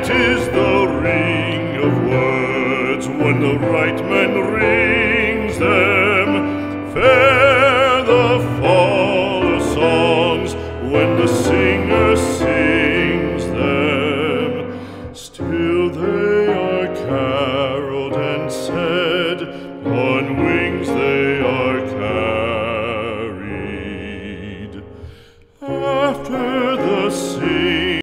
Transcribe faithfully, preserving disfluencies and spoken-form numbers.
Sweet is the ring of words when the right man rings them. Fair the fall of songs when the singer sings them. Still they are caroled and said on